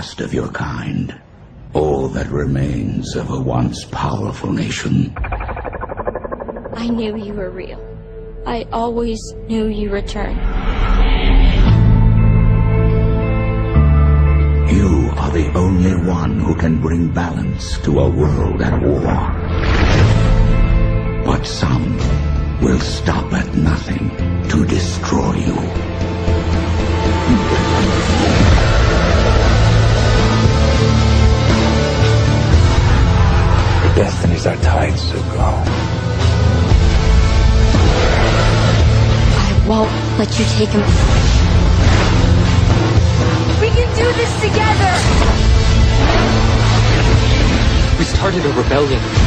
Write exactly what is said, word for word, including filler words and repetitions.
last of your kind. All that remains of a once powerful nation. I knew you were real. I always knew you returned. You are the only one who can bring balance to a world at war. But some will stop at nothing to destroy you. Your destinies are tied, so go. I won't let you take him. We can do this together! We started a rebellion.